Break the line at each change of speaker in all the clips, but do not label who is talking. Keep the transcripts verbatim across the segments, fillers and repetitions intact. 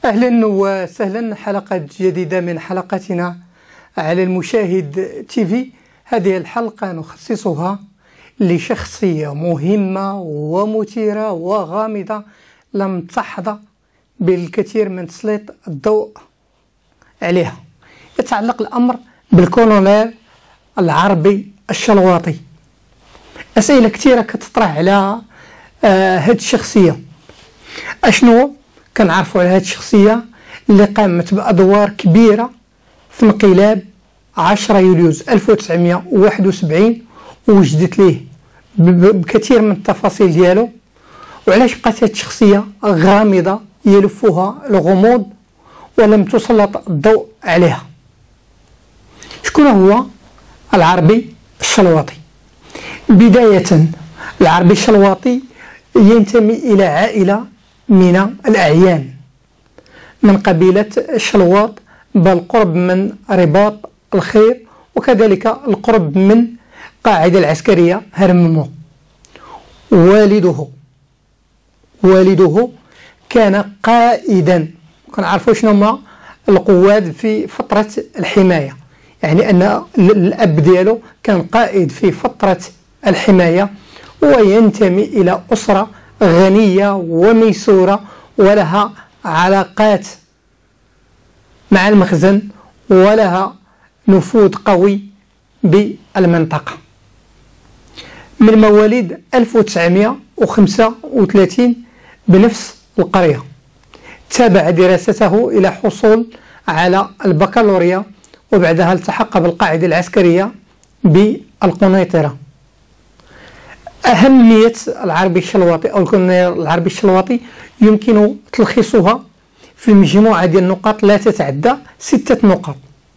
أهلا وسهلا، حلقة جديدة من حلقاتنا على المشاهد تيفي. هذه الحلقة نخصصها لشخصية مهمة ومثيرة وغامضة لم تحظى بالكثير من تسليط الضوء عليها. يتعلق الأمر بالكولونيل العربي الشلواطي. أسئلة كثيرة كتطرح على آه هذه الشخصية. أشنو كنعرفوا على هذه الشخصية اللي قامت بأدوار كبيرة في انقلاب عشرة يوليوز ألف وتسعمائة وواحد وسبعين، ووجدت ليه بكثير من التفاصيل ديالو، وعلاش بقات هذه الشخصية غامضة يلفها الغموض ولم تسلط الضوء عليها. شكون هو العربي الشلواطي؟ بداية، العربي الشلواطي ينتمي إلى عائلة من الأعيان من قبيلة الشلواط، بالقرب من رباط الخير، وكذلك القرب من قاعدة العسكرية هرممو. والده والده كان قائدا، كنعرفوا شنو هما القواد في فترة الحماية، يعني أن الأب ديالو كان قائد في فترة الحماية، وينتمي إلى أسرة غنية وميسورة ولها علاقات مع المخزن ولها نفوذ قوي بالمنطقة. من مواليد ألف وتسعمائة وخمسة وثلاثين بنفس القرية. تابع دراسته إلى حصول على البكالوريا، وبعدها التحق بالقاعدة العسكرية بالقنيطرة. أهمية العربي الشلواطي أو الكولونيل العربي الشلواطي يمكن تلخيصها في مجموعة ديال النقاط لا تتعدى ستة نقاط.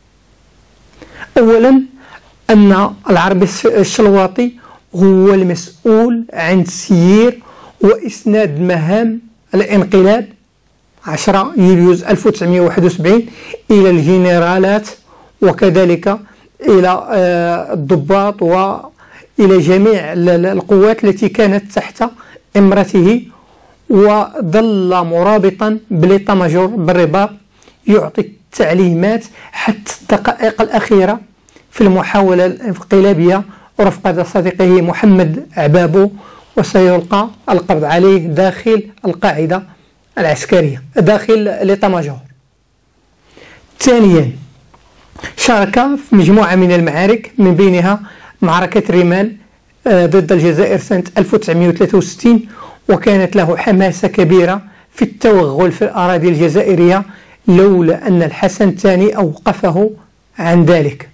أولا، أن العربي الشلواطي هو المسؤول عن تسيير وإسناد مهام الانقلاب عشرة يوليوز ألف وتسعمائة وواحد وسبعين إلى الجنرالات، وكذلك إلى الضباط وإلى جميع القوات التي كانت تحت إمرته، وظل مرابطا بالإيطا ماجور بالرباط يعطي التعليمات حتى الدقائق الأخيرة في المحاولة الانقلابية رفقة صديقه محمد عبابو، وسيلقى القبض عليه داخل القاعدة العسكرية داخل الإيطا ماجور. ثانيا، شارك في مجموعة من المعارك، من بينها معركة ريمال ضد الجزائر سنة ألف وتسعمائة وثلاثة وستين، وكانت له حماسة كبيرة في التوغل في الأراضي الجزائرية، لولا أن الحسن الثاني أوقفه عن ذلك.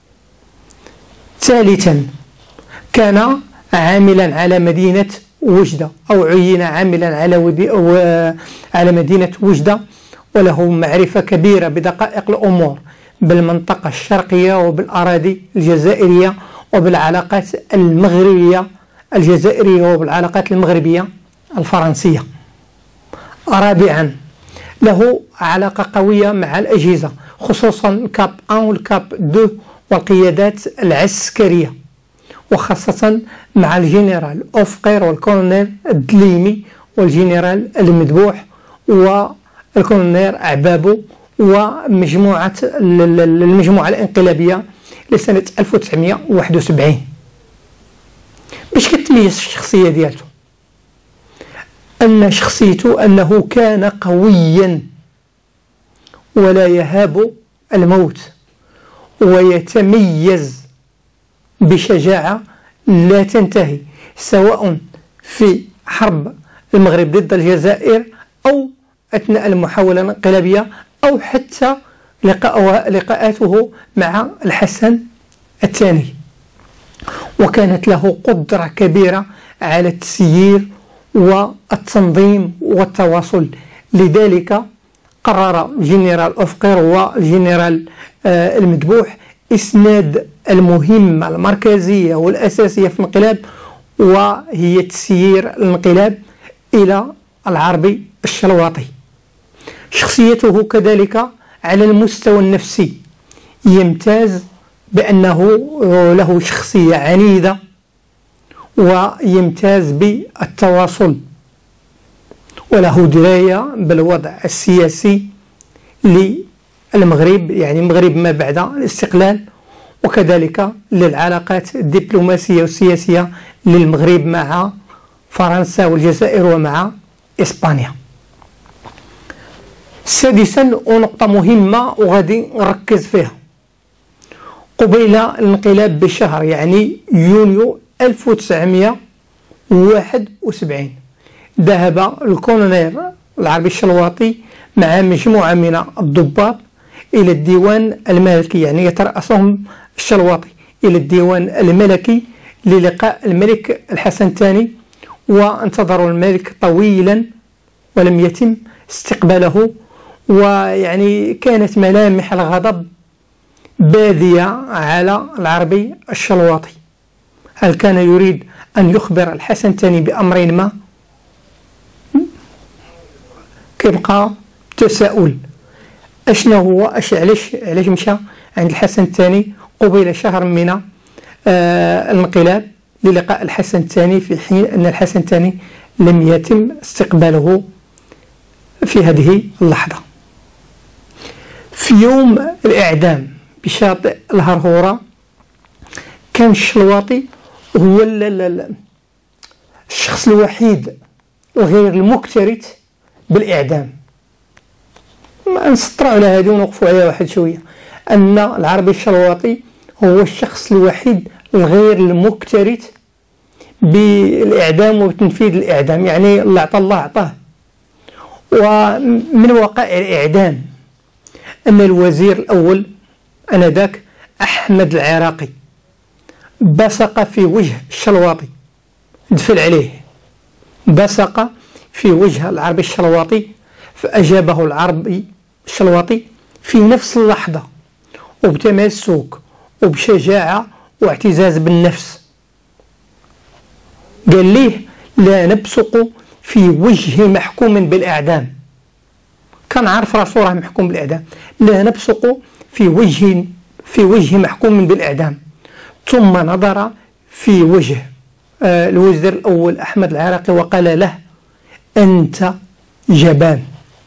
ثالثا، كان عاملا على مدينة وجدة، أو عين عاملا على على مدينة وجدة، وله معرفة كبيرة بدقائق الأمور بالمنطقة الشرقية وبالأراضي الجزائرية وبالعلاقات المغربية الجزائرية وبالعلاقات المغربية الفرنسية. رابعا، له علاقة قوية مع الأجهزة، خصوصا الكاب واحد والكاب اثنين والقيادات العسكرية، وخاصة مع الجنرال أوفقير والكولونيل الدليمي والجنرال المذبوح والكولونيل عبابو ومجموعة المجموعة الانقلابية لسنة ألف وتسعمائة وواحد وسبعين. باش كتميز الشخصية ديالته؟ أن شخصيته أنه كان قويا ولا يهاب الموت، ويتميز بشجاعة لا تنتهي، سواء في حرب المغرب ضد الجزائر أو أثناء المحاولة الانقلابية أو حتى لقاءاته مع الحسن الثاني. وكانت له قدرة كبيرة على التسيير والتنظيم والتواصل، لذلك قرر الجنرال أوفقير والجنرال المذبوح إسناد المهمة المركزية والأساسية في الانقلاب، وهي تسيير الانقلاب إلى العربي الشلواطي. شخصيته كذلك على المستوى النفسي يمتاز بأنه له شخصية عنيدة، ويمتاز بالتواصل، وله دراية بالوضع السياسي للمغرب، يعني المغرب ما بعد الاستقلال، وكذلك للعلاقات الدبلوماسية والسياسية للمغرب مع فرنسا والجزائر ومع إسبانيا. سادسا، ونقطة مهمة وغادي نركز فيها، قبيل الانقلاب بشهر يعني يونيو ألف وتسعمائة وواحد وسبعين ذهب الكولونيل العربي الشلواطي مع مجموعة من الضباط إلى الديوان الملكي، يعني يترأسهم الشلواطي، إلى الديوان الملكي للقاء الملك الحسن الثاني، وانتظروا الملك طويلا ولم يتم استقباله، ويعني كانت ملامح الغضب بادية على العربي الشلواطي. هل كان يريد أن يخبر الحسن الثاني بأمر ما؟ كيبقى تساؤل أشنا هو أش علاش علاش مشى عند الحسن الثاني قبيل شهر من آه الانقلاب للقاء الحسن الثاني، في حين أن الحسن الثاني لم يتم استقباله في هذه اللحظة. في يوم الإعدام بشاطئ الهرهورة كان الشلواطي هو الشخص الوحيد الغير المكترث بالإعدام. نسطروا على هذه ونوقفوا عليها واحد شوية، أن العربي الشلواطي هو الشخص الوحيد الغير المكترث بالإعدام وتنفيذ الإعدام، يعني اللي عطى الله عطاه. ومن وقائع الإعدام أن الوزير الأول آنذاك أحمد العراقي بصق في وجه الشلواطي، دفل عليه، بصق في وجه العربي الشلواطي، فأجابه العربي الشلواطي في نفس اللحظة وبتماسك وبشجاعة واعتزاز بالنفس. قال ليه: لا نبصق في وجه محكوم بالإعدام. كان عارف راسو راه محكوم بالإعدام. لا نبصق في وجه في وجه محكوم بالإعدام. ثم نظر في وجه آه الوزير الأول أحمد العراقي وقال له: أنت جبان.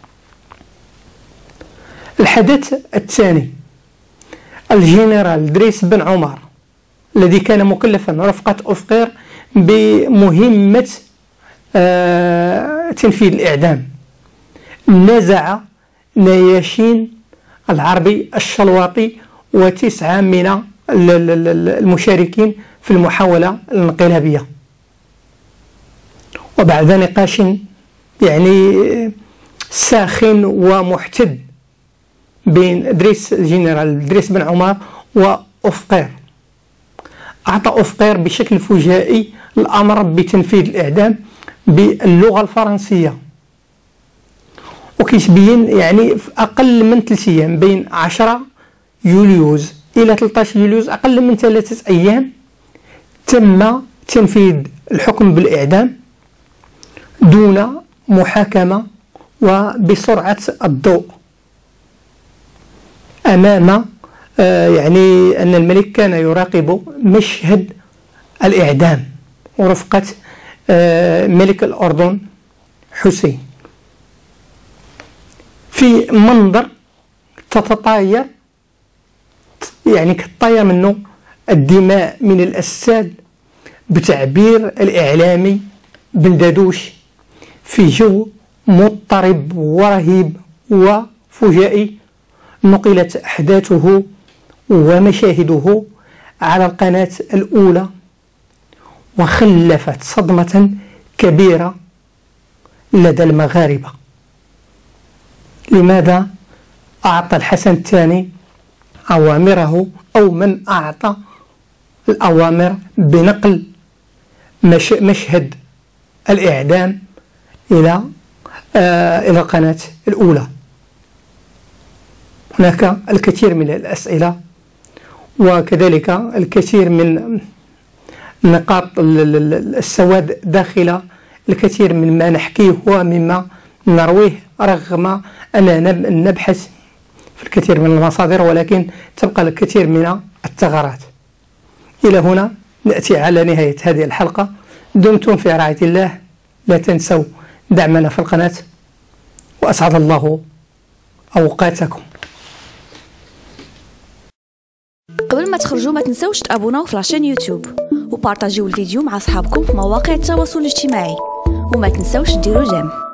الحدث الثاني، الجنرال دريس بن عمر الذي كان مكلفا رفقة أفقير بمهمة آه تنفيذ الإعدام نزع نياشين العربي الشلواطي وتسعة من المشاركين في المحاولة الانقلابية. وبعد نقاش يعني ساخن ومحتد بين دريس الجنرال دريس بن عمر وأفقير، أعطى أفقير بشكل فجائي الأمر بتنفيذ الإعدام باللغة الفرنسية، وكيتبين يعني في أقل من ثلاث أيام، بين عشرة يوليوز إلى ثلاثة عشر يوليوز، أقل من ثلاثة أيام تم تنفيذ الحكم بالإعدام دون محاكمة وبسرعة الضوء، أمام آه يعني أن الملك كان يراقب مشهد الإعدام ورفقة آه ملك الأردن حسين في منظر تتطاير، يعني كتطاير منه الدماء من الأجساد بتعبير الإعلامي بن دادوش، في جو مضطرب ورهيب وفجائي. نقلت أحداثه ومشاهده على القناة الأولى وخلفت صدمة كبيرة لدى المغاربة. لماذا أعطى الحسن الثاني أوامره، أو من أعطى الأوامر بنقل مش مشهد الإعدام إلى آه إلى القناة الأولى؟ هناك الكثير من الأسئلة وكذلك الكثير من نقاط السواد داخل الكثير من ما نحكيه ومما نرويه، رغم أننا نبحث في الكثير من المصادر، ولكن تبقى الكثير من الثغرات. إلى هنا نأتي على نهاية هذه الحلقة. دمتم في رعاية الله، لا تنسوا دعمنا في القناة، وأسعد الله أوقاتكم.
قبل ما تخرجوا ما تنسوش تابوناو في لاشين يوتيوب وبارطاجيو الفيديو مع اصحابكم في مواقع التواصل الاجتماعي، وما تنسوش ديروا جيم.